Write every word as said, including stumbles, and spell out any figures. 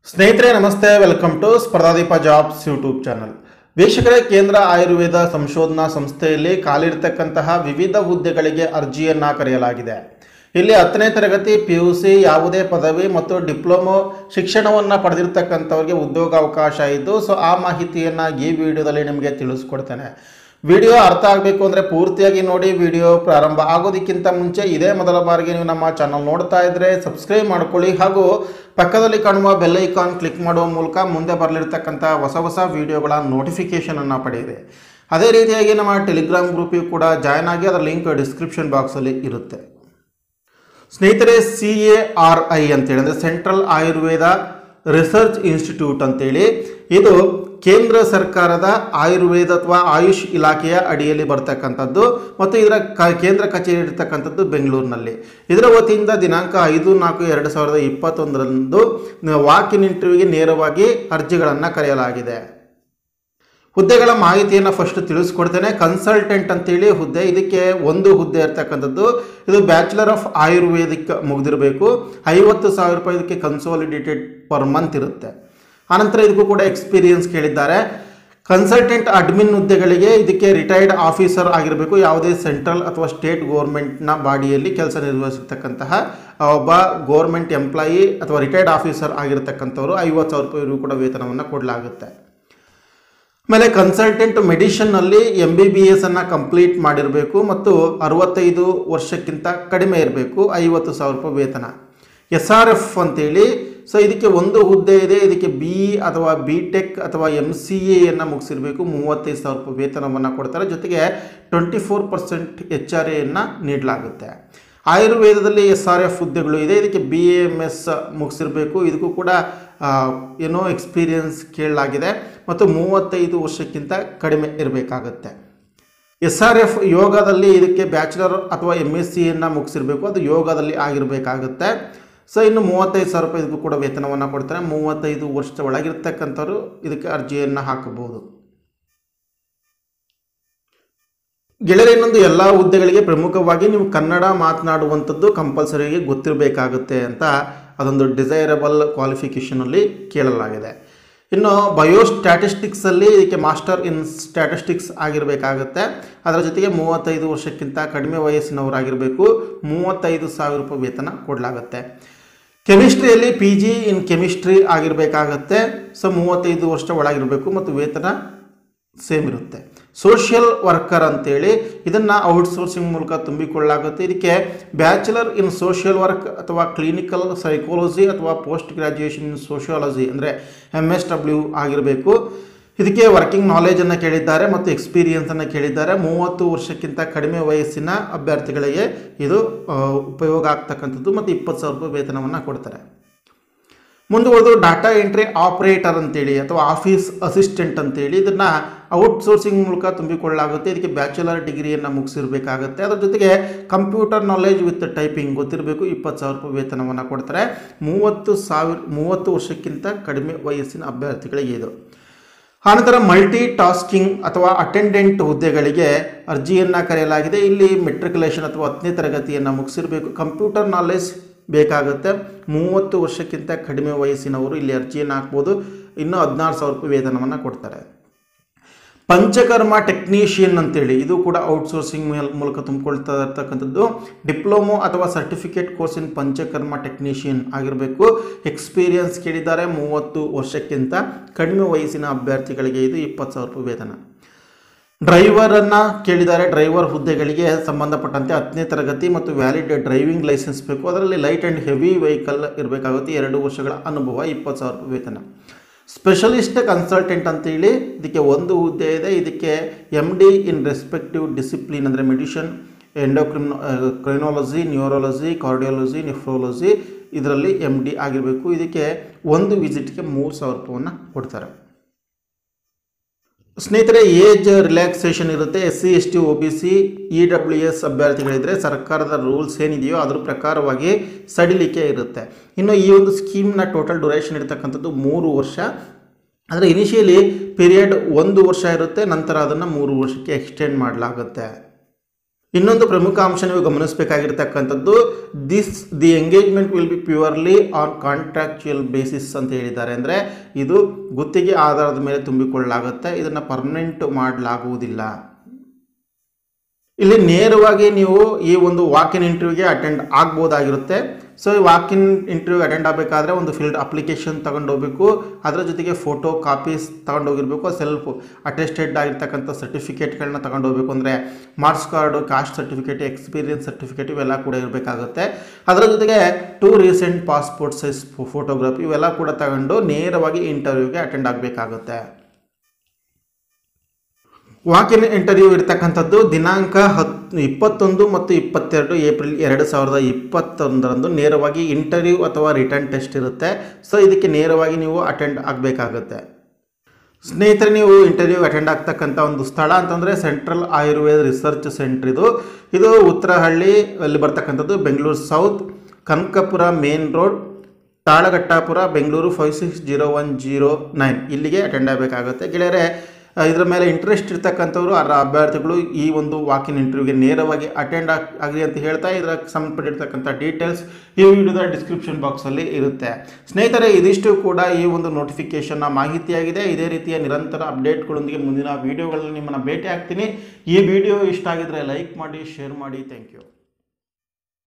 ಸ್ನೇಹಿತರೆ ನಮಸ್ತೆ, welcome to Spardhadeepa jobs YouTube channel. ವೀಕ್ಷಕರೇ, ಕೇಂದ್ರ ಆಯುರ್ವೇದ ಸಂಶೋಧನಾ ಸಂಸ್ಥೆಯಲ್ಲಿ ಖಾಲಿರ್ತಕ್ಕಂತಹ ವಿವಿಧ ಹುದ್ದೆಗಳಿಗೆ ಅರ್ಜಿಯನ್ನು ಕರೆಯಲಾಗಿದೆ. ಇಲ್ಲಿ ಹತ್ತನೇ ತರಗತಿ ಪಿ ಯು ಸಿ ಯಾವುದೇ ಪದವಿ ಮತ್ತು ಡಿಪ್ಲೊಮೊ ಶಿಕ್ಷಣವನ್ನು ಪಡೆದಿರ್ತಕ್ಕಂಥವ್ರಿಗೆ ಉದ್ಯೋಗಾವಕಾಶ ಇದ್ದು, ಸೊ ಆ ಮಾಹಿತಿಯನ್ನು ಈ ವಿಡಿಯೋದಲ್ಲಿ ನಿಮಗೆ ತಿಳಿಸ್ಕೊಡ್ತೇನೆ. ವಿಡಿಯೋ ಅರ್ಥ ಆಗಬೇಕು ಅಂದರೆ ಪೂರ್ತಿಯಾಗಿ ನೋಡಿ. ವಿಡಿಯೋ ಪ್ರಾರಂಭ ಆಗೋದಕ್ಕಿಂತ ಮುಂಚೆ ಇದೇ ಮೊದಲ ಬಾರಿಗೆ ನೀವು ನಮ್ಮ ಚಾನಲ್ ನೋಡ್ತಾ ಇದ್ದರೆ ಸಬ್ಸ್ಕ್ರೈಬ್ ಮಾಡ್ಕೊಳ್ಳಿ, ಹಾಗೂ ಪಕ್ಕದಲ್ಲಿ ಕಾಣುವ ಬೆಲ್ ಐಕಾನ್ ಕ್ಲಿಕ್ ಮಾಡುವ ಮೂಲಕ ಮುಂದೆ ಬರಲಿರ್ತಕ್ಕಂಥ ಹೊಸ ಹೊಸ ವಿಡಿಯೋಗಳ ನೋಟಿಫಿಕೇಷನನ್ನು ಪಡೆಯಿರಿ. ಅದೇ ರೀತಿಯಾಗಿ ನಮ್ಮ ಟೆಲಿಗ್ರಾಮ್ ಗ್ರೂಪಿಗೆ ಕೂಡ ಜಾಯ್ನ್ ಆಗಿ, ಅದರ ಲಿಂಕ್ ಡಿಸ್ಕ್ರಿಪ್ಷನ್ ಬಾಕ್ಸಲ್ಲಿ ಇರುತ್ತೆ. ಸ್ನೇಹಿತರೆ, ಸಿ ಎ ಆರ್ ಐ ಅಂತೇಳಿ ಅಂದರೆ ಸೆಂಟ್ರಲ್ ಆಯುರ್ವೇದ ರಿಸರ್ಚ್ ಇನ್ಸ್ಟಿಟ್ಯೂಟ್ ಅಂತೇಳಿ, ಇದು ಕೇಂದ್ರ ಸರ್ಕಾರದ ಆಯುರ್ವೇದ ಅಥವಾ ಆಯುಷ್ ಇಲಾಖೆಯ ಅಡಿಯಲ್ಲಿ ಬರ್ತಕ್ಕಂಥದ್ದು ಮತ್ತು ಇದರ ಕ ಕೇಂದ್ರ ಕಚೇರಿ ಇರತಕ್ಕಂಥದ್ದು ಬೆಂಗಳೂರಿನಲ್ಲಿ. ಇದರ ವತಿಯಿಂದ ದಿನಾಂಕ ಐದು ನಾಲ್ಕು ಎರಡು ಸಾವಿರದ ಇಪ್ಪತ್ತೊಂದರಂದು ವಾಕ್ ಇನ್ ಇಂಟರ್ವ್ಯೂಗೆ ನೇರವಾಗಿ ಅರ್ಜಿಗಳನ್ನು ಕರೆಯಲಾಗಿದೆ. ಹುದ್ದೆಗಳ ಮಾಹಿತಿಯನ್ನು ಫಸ್ಟ್ ತಿಳಿಸ್ಕೊಡ್ತೇನೆ. ಕನ್ಸಲ್ಟೆಂಟ್ ಅಂತೇಳಿ ಹುದ್ದೆ, ಇದಕ್ಕೆ ಒಂದು ಹುದ್ದೆ ಇರ್ತಕ್ಕಂಥದ್ದು. ಇದು ಬ್ಯಾಚುಲರ್ ಆಫ್ ಆಯುರ್ವೇದಿಕ್ ಮುಗಿದಿರಬೇಕು. ಐವತ್ತು ಸಾವಿರ ರೂಪಾಯಿ ಇದಕ್ಕೆ ಕನ್ಸಾಲಿಡೇಟೆಡ್ ಪರ್ ಮಂತ್ ಇರುತ್ತೆ. ಆನಂತರ ಇದಕ್ಕೂ ಕೂಡ ಎಕ್ಸ್ಪೀರಿಯನ್ಸ್ ಕೇಳಿದ್ದಾರೆ. ಕನ್ಸಲ್ಟೆಂಟ್ ಅಡ್ಮಿನ್ ಹುದ್ದೆಗಳಿಗೆ ಇದಕ್ಕೆ ರಿಟೈರ್ಡ್ ಆಫೀಸರ್ ಆಗಿರಬೇಕು. ಯಾವುದೇ ಸೆಂಟ್ರಲ್ ಅಥವಾ ಸ್ಟೇಟ್ ಗೋರ್ಮೆಂಟ್ನ ಬಾಡಿಯಲ್ಲಿ ಕೆಲಸ ನಿರ್ವಹಿಸಿರ್ತಕ್ಕಂತಹ ಒಬ್ಬ ಗೋರ್ಮೆಂಟ್ ಎಂಪ್ಲಾಯಿ ಅಥವಾ ರಿಟೈರ್ಡ್ ಆಫೀಸರ್ ಆಗಿರತಕ್ಕಂಥವರು ಐವತ್ತು ಸಾವಿರ ರೂಪಾಯಿ ಕೂಡ ವೇತನವನ್ನು ಕೊಡಲಾಗುತ್ತೆ. ಆಮೇಲೆ ಕನ್ಸಲ್ಟೆಂಟ್ ಮೆಡಿಷನ್ನಲ್ಲಿ ಎಂ ಬಿ ಬಿ ಎಸ್ ಅನ್ನು ಕಂಪ್ಲೀಟ್ ಮಾಡಿರಬೇಕು ಮತ್ತು ಅರವತ್ತೈದು ವರ್ಷಕ್ಕಿಂತ ಕಡಿಮೆ ಇರಬೇಕು. ಐವತ್ತು ಸಾವಿರ ರೂಪಾಯಿ ವೇತನ. ಎಸ್ ಆರ್ ಎಫ್ ಅಂತೇಳಿ, ಸೊ ಇದಕ್ಕೆ ಒಂದು ಹುದ್ದೆ ಇದೆ. ಇದಕ್ಕೆ ಬಿ ಇ ಅಥವಾ ಬಿ ಟೆಕ್ ಅಥವಾ ಎಮ್ ಸಿ ಎಯನ್ನು ಮುಗಿಸಿರಬೇಕು. ಮೂವತ್ತೈದು ಸಾವಿರ ರೂಪಾಯಿ ವೇತನವನ್ನು ಕೊಡ್ತಾರೆ. ಜೊತೆಗೆ twenty four percent H R ಎಯನ್ನು ನೀಡಲಾಗುತ್ತೆ. ಆಯುರ್ವೇದದಲ್ಲಿ ಎಸ್ ಆರ್ ಎಫ್ ಹುದ್ದೆಗಳು ಇದೆ. ಇದಕ್ಕೆ ಬಿ ಎ ಎಮ್ ಎಸ್ ಮುಗಿಸಿರಬೇಕು. ಇದಕ್ಕೂ ಕೂಡ ಏನೋ ಎಕ್ಸ್ಪೀರಿಯನ್ಸ್ ಕೇಳಲಾಗಿದೆ ಮತ್ತು ಮೂವತ್ತೈದು ವರ್ಷಕ್ಕಿಂತ ಕಡಿಮೆ ಇರಬೇಕಾಗತ್ತೆ. ಎಸ್ ಆರ್ ಎಫ್ ಯೋಗದಲ್ಲಿ ಇದಕ್ಕೆ ಬ್ಯಾಚುಲರ್ ಅಥವಾ ಎಮ್ ಎಸ್ ಸಿಯನ್ನು ಮುಗಿಸಿರಬೇಕು. ಅದು ಯೋಗದಲ್ಲಿ ಆಗಿರಬೇಕಾಗುತ್ತೆ. ಸೊ ಇನ್ನು ಮೂವತ್ತೈದು ಸಾವಿರ ರೂಪಾಯಿ ಇದಕ್ಕೂ ಕೂಡ ವೇತನವನ್ನು ಕೊಡ್ತಾರೆ. ಮೂವತ್ತೈದು ವರ್ಷದ ಒಳಗಿರ್ತಕ್ಕಂಥವ್ರು ಇದಕ್ಕೆ ಅರ್ಜಿಯನ್ನು ಹಾಕಬಹುದು. ಗೆಳೆಯರೆ, ಇನ್ನೊಂದು ಎಲ್ಲ ಹುದ್ದೆಗಳಿಗೆ ಪ್ರಮುಖವಾಗಿ ನೀವು ಕನ್ನಡ ಮಾತನಾಡುವಂಥದ್ದು ಕಂಪಲ್ಸರಿಗೆ ಗೊತ್ತಿರಬೇಕಾಗುತ್ತೆ ಅಂತ ಅದೊಂದು ಡಿಸೈರಬಲ್ ಕ್ವಾಲಿಫಿಕೇಷನಲ್ಲಿ ಕೇಳಲಾಗಿದೆ. ಇನ್ನು ಬಯೋ ಸ್ಟ್ಯಾಟಿಸ್ಟಿಕ್ಸಲ್ಲಿ ಇದಕ್ಕೆ ಮಾಸ್ಟರ್ ಇನ್ ಸ್ಟ್ಯಾಟಿಸ್ಟಿಕ್ಸ್ ಆಗಿರಬೇಕಾಗುತ್ತೆ. ಅದರ ಜೊತೆಗೆ ಮೂವತ್ತೈದು ವರ್ಷಕ್ಕಿಂತ ಕಡಿಮೆ ವಯಸ್ಸಿನವರಾಗಿರಬೇಕು. ಮೂವತ್ತೈದು ಸಾವಿರ ರೂಪಾಯಿ ವೇತನ ಕೊಡಲಾಗುತ್ತೆ. ಕೆಮಿಸ್ಟ್ರಿಯಲ್ಲಿ ಪಿ ಜಿ ಇನ್ ಕೆಮಿಸ್ಟ್ರಿ ಆಗಿರಬೇಕಾಗತ್ತೆ. ಸೊ ಮೂವತ್ತೈದು ವರ್ಷ ಒಳಗಿರಬೇಕು ಮತ್ತು ವೇತನ ಸೇಮ್ ಇರುತ್ತೆ. ಸೋಷಿಯಲ್ ವರ್ಕರ್ ಅಂತೇಳಿ, ಇದನ್ನು ಔಟ್ಸೋರ್ಸಿಂಗ್ ಮೂಲಕ ತುಂಬಿಕೊಳ್ಳಲಾಗುತ್ತೆ. ಇದಕ್ಕೆ ಬ್ಯಾಚುಲರ್ ಇನ್ ಸೋಷಿಯಲ್ ವರ್ಕ್ ಅಥವಾ ಕ್ಲಿನಿಕಲ್ ಸೈಕಾಲಜಿ ಅಥವಾ ಪೋಸ್ಟ್ ಗ್ರ್ಯಾಜುಯೇಷನ್ ಇನ್ ಸೋಷಿಯಾಲಜಿ ಅಂದರೆ ಎಮ್ ಎಸ್ ಡಬ್ಲ್ಯೂ ಆಗಿರಬೇಕು. ಇದಕ್ಕೆ ವರ್ಕಿಂಗ್ ನಾಲೆಜನ್ನು ಕೇಳಿದ್ದಾರೆ ಮತ್ತು ಎಕ್ಸ್ಪೀರಿಯನ್ಸನ್ನು ಕೇಳಿದ್ದಾರೆ. ಮೂವತ್ತು ವರ್ಷಕ್ಕಿಂತ ಕಡಿಮೆ ವಯಸ್ಸಿನ ಅಭ್ಯರ್ಥಿಗಳಿಗೆ ಇದು ಉಪಯೋಗ ಆಗ್ತಕ್ಕಂಥದ್ದು ಮತ್ತು ಇಪ್ಪತ್ತು ಸಾವಿರ ರೂಪಾಯಿ ವೇತನವನ್ನು ಕೊಡ್ತಾರೆ. ಮುಂದುವರೆದು ಡಾಟಾ ಎಂಟ್ರಿ ಆಪರೇಟರ್ ಅಂತೇಳಿ ಅಥವಾ ಆಫೀಸ್ ಅಸಿಸ್ಟೆಂಟ್ ಅಂತೇಳಿ, ಇದನ್ನು ಔಟ್ಸೋರ್ಸಿಂಗ್ ಮೂಲಕ ತುಂಬಿಕೊಳ್ಳಲಾಗುತ್ತೆ. ಇದಕ್ಕೆ ಬ್ಯಾಚುಲರ್ ಡಿಗ್ರಿಯನ್ನು ಮುಗಿಸಿರಬೇಕಾಗುತ್ತೆ. ಅದರ ಜೊತೆಗೆ ಕಂಪ್ಯೂಟರ್ ನಾಲೆಜ್ ವಿತ್ ಟೈಪಿಂಗ್ ಗೊತ್ತಿರಬೇಕು. ಇಪ್ಪತ್ತು ಸಾವಿರ ರೂಪಾಯಿ ವೇತನವನ್ನು ಕೊಡ್ತಾರೆ. ಮೂವತ್ತು ಸಾವಿರ ಮೂವತ್ತು ವರ್ಷಕ್ಕಿಂತ ಕಡಿಮೆ ವಯಸ್ಸಿನ ಅಭ್ಯರ್ಥಿಗಳಿಗೆ ಇದು. ಆನಂತರ ಮಲ್ಟಿ ಟಾಸ್ಕಿಂಗ್ ಅಥವಾ ಅಟೆಂಡೆಂಟ್ ಹುದ್ದೆಗಳಿಗೆ ಅರ್ಜಿಯನ್ನು ಕರೆಯಲಾಗಿದೆ. ಇಲ್ಲಿ ಮೆಟ್ರಿಕ್ಯುಲೇಷನ್ ಅಥವಾ ಹತ್ತನೇ ತರಗತಿಯನ್ನು ಮುಗಿಸಿರಬೇಕು. ಕಂಪ್ಯೂಟರ್ ನಾಲೆಜ್ ಬೇಕಾಗುತ್ತೆ. ಮೂವತ್ತು ವರ್ಷಕ್ಕಿಂತ ಕಡಿಮೆ ವಯಸ್ಸಿನವರು ಇಲ್ಲಿ ಅರ್ಜಿಯನ್ನು ಹಾಕ್ಬೋದು. ಇನ್ನೂ ಹದಿನಾರು ಸಾವಿರ ರೂಪಾಯಿ ವೇತನವನ್ನು ಕೊಡ್ತಾರೆ. ಪಂಚಕರ್ಮ ಟೆಕ್ನಿಷಿಯನ್ ಅಂತೇಳಿ, ಇದು ಕೂಡ ಔಟ್ಸೋರ್ಸಿಂಗ್ ಮೂಲಕ ತುಂಬಿಕೊಳ್ತಾ ಇರ್ತಕ್ಕಂಥದ್ದು. ಡಿಪ್ಲೊಮೊ ಅಥವಾ certificate course in Panchakarma technician ಆಗಿರಬೇಕು. ಎಕ್ಸ್ಪೀರಿಯನ್ಸ್ ಕೇಳಿದ್ದಾರೆ. ಮೂವತ್ತು ವರ್ಷಕ್ಕಿಂತ ಕಡಿಮೆ ವಯಸ್ಸಿನ ಅಭ್ಯರ್ಥಿಗಳಿಗೆ ಇದು ಇಪ್ಪತ್ತು ಸಾವಿರ ರೂಪಾಯಿ ವೇತನ. ಡ್ರೈವರನ್ನು ಕೇಳಿದ್ದಾರೆ. ಡ್ರೈವರ್ ಹುದ್ದೆಗಳಿಗೆ ಸಂಬಂಧಪಟ್ಟಂತೆ ಹತ್ತನೇ ತರಗತಿ ಮತ್ತು ವ್ಯಾಲಿಡ್ ಡ್ರೈವಿಂಗ್ ಲೈಸೆನ್ಸ್ ಬೇಕು. ಅದರಲ್ಲಿ ಲೈಟ್ ಆ್ಯಂಡ್ ಹೆವಿ ವೆಹಿಕಲ್ ಇರಬೇಕಾಗುತ್ತೆ. ಎರಡು ವರ್ಷಗಳ ಅನುಭವ, ಇಪ್ಪತ್ತು ಸಾವಿರ ರೂಪಾಯಿ ವೇತನ. ಸ್ಪೆಷಲಿಸ್ಟ್ ಕನ್ಸಲ್ಟೆಂಟ್ ಅಂತೇಳಿ, ಇದಕ್ಕೆ ಒಂದು ಹುದ್ದೆ ಇದೆ. ಇದಕ್ಕೆ M D in respective discipline ಅಂದರೆ medicine, endocrinology, neurology, cardiology, nephrology, ಇದರಲ್ಲಿ ಎಮ್ ಡಿ ಆಗಿರಬೇಕು. ಇದಕ್ಕೆ ಒಂದು ವಿಸಿಟ್ಗೆ ಮೂರು ಸಾವಿರ ರೂಪಾಯಿಯನ್ನು ಕೊಡ್ತಾರೆ. ಸ್ನೇಹಿತರೆ, ಏಜ್ ರಿಲ್ಯಾಕ್ಸೇಷನ್ ಇರುತ್ತೆ. S C S T O B C E W S ಅಭ್ಯರ್ಥಿಗಳಿದ್ದರೆ ಸರ್ಕಾರದ ರೂಲ್ಸ್ ಏನಿದೆಯೋ ಅದ್ರ ಪ್ರಕಾರವಾಗಿ ಸಡಿಲಿಕೆ ಇರುತ್ತೆ. ಇನ್ನು ಈ ಒಂದು ಸ್ಕೀಮ್ನ ಟೋಟಲ್ ಡ್ಯೂರೇಷನ್ ಇರತಕ್ಕಂಥದ್ದು ಮೂರು ವರ್ಷ. ಅಂದರೆ ಇನಿಷಿಯಲಿ ಪೀರಿಯಡ್ ಒಂದು ವರ್ಷ ಇರುತ್ತೆ, ನಂತರ ಅದನ್ನು ಮೂರು ವರ್ಷಕ್ಕೆ ಎಕ್ಸ್ಟೆಂಡ್ ಮಾಡಲಾಗುತ್ತೆ. ಇನ್ನೊಂದು ಪ್ರಮುಖ ಅಂಶ ನೀವು ಗಮನಿಸಬೇಕಾಗಿರ್ತಕ್ಕಂಥದ್ದು, this the engagement will be purely on contractual basis ಅಂತ ಹೇಳಿದ್ದಾರೆ. ಅಂದರೆ ಇದು ಗುತ್ತಿಗೆ ಆಧಾರದ ಮೇಲೆ ತುಂಬಿಕೊಳ್ಳಲಾಗುತ್ತೆ, ಇದನ್ನು ಪರ್ಮನೆಂಟ್ ಮಾಡಲಾಗುವುದಿಲ್ಲ. ಇಲ್ಲಿ ನೇರವಾಗಿ ನೀವು ಈ ಒಂದು ವಾಕ್ ಇನ್ ಇಂಟರ್ವ್ಯೂಗೆ ಅಟೆಂಡ್ ಆಗ್ಬೋದಾಗಿರುತ್ತೆ. ಸೊ ಈ ವಾಕ್ ಇನ್ ಇಂಟರ್ವ್ಯೂಗೆ ಅಟೆಂಡ್ ಆಗಬೇಕಾದ್ರೆ ಒಂದು ಫಿಲ್ಡ್ ಅಪ್ಲಿಕೇಶನ್ ತಗೊಂಡು ಹೋಗಬೇಕು, ಅದರ ಜೊತೆಗೆ ಫೋಟೋ ಕಾಪೀಸ್ ತಗೊಂಡು ಹೋಗಿರಬೇಕು, ಸೆಲ್ಫ್ ಅಟೆಸ್ಟೆಡ್ ಆಗಿರ್ತಕ್ಕಂಥ ಸರ್ಟಿಫಿಕೇಟ್ಗಳನ್ನ ತಗೊಂಡು ಹೋಗಬೇಕು. ಅಂದರೆ marks card, caste certificate, experience certificate ಇವೆಲ್ಲ ಕೂಡ ಇರಬೇಕಾಗುತ್ತೆ. ಅದರ ಜೊತೆಗೆ two recent passport size photograph ಇವೆಲ್ಲ ಕೂಡ ತಗೊಂಡು ನೇರವಾಗಿ ಇಂಟರ್ವ್ಯೂಗೆ ಅಟೆಂಡ್ ಆಗಬೇಕಾಗುತ್ತೆ. ವಾಕ್ ಇನ್ ಇಂಟರ್ವ್ಯೂ ಇರ್ತಕ್ಕಂಥದ್ದು ದಿನಾಂಕ ಹತ್ತು ಇಪ್ಪತ್ತೊಂದು ಮತ್ತು ಇಪ್ಪತ್ತೆರಡು ಏಪ್ರಿಲ್ ಎರಡು ಸಾವಿರದ ಇಪ್ಪತ್ತೊಂದರಂದು ನೇರವಾಗಿ ಇಂಟರ್ವ್ಯೂ ಅಥವಾ ರಿಟರ್ನ್ ಟೆಸ್ಟ್ ಇರುತ್ತೆ. ಸೊ ಇದಕ್ಕೆ ನೇರವಾಗಿ ನೀವು ಅಟೆಂಡ್ ಆಗಬೇಕಾಗುತ್ತೆ. ಸ್ನೇಹಿತರೆ, ನೀವು ಇಂಟರ್ವ್ಯೂ ಅಟೆಂಡ್ ಆಗ್ತಕ್ಕಂಥ ಒಂದು ಸ್ಥಳ ಅಂತಂದರೆ ಸೆಂಟ್ರಲ್ ಆಯುರ್ವೇದ ರಿಸರ್ಚ್ ಸೆಂಟರ್. ಇದು ಇದು ಉತ್ತರಹಳ್ಳಿ ಅಲ್ಲಿ ಬರ್ತಕ್ಕಂಥದ್ದು, Bengaluru south, Kanakapura main road, Talaghattapura, Bengaluru five six zero one zero nine ಇಲ್ಲಿಗೆ ಅಟೆಂಡ್ ಆಗಬೇಕಾಗುತ್ತೆ. ಗೆಳೆಯರೆ, ಇದರ ಮೇಲೆ ಇಂಟ್ರೆಸ್ಟ್ ಇರ್ತಕ್ಕಂಥವ್ರು ಅದರ ಅಭ್ಯರ್ಥಿಗಳು ಈ ಒಂದು ವಾಕ್ ಇನ್ ಇಂಟರ್ವ್ಯೂಗೆ ನೇರವಾಗಿ ಅಟೆಂಡ್ ಆಗಲಿ ಅಂತ ಹೇಳ್ತಾ, ಇದರ ಸಂಬಂಧಪಟ್ಟಿರ್ತಕ್ಕಂಥ ಡೀಟೇಲ್ಸ್ ಈ ವಿಡಿಯೋದ ಡಿಸ್ಕ್ರಿಪ್ಷನ್ ಬಾಕ್ಸಲ್ಲಿ ಇರುತ್ತೆ. ಸ್ನೇಹಿತರೆ, ಇದಿಷ್ಟು ಕೂಡ ಈ ಒಂದು ನೋಟಿಫಿಕೇಷನ್ನ ಮಾಹಿತಿಯಾಗಿದೆ. ಇದೇ ರೀತಿಯ ನಿರಂತರ ಅಪ್ಡೇಟ್ಗಳೊಂದಿಗೆ ಮುಂದಿನ ವೀಡಿಯೋಗಳಲ್ಲಿ ನಿಮ್ಮನ್ನು ಭೇಟಿ ಆಗ್ತೀನಿ. ಈ ವಿಡಿಯೋ ಇಷ್ಟ ಆಗಿದ್ರೆ ಲೈಕ್ ಮಾಡಿ, ಶೇರ್ ಮಾಡಿ. Thank you.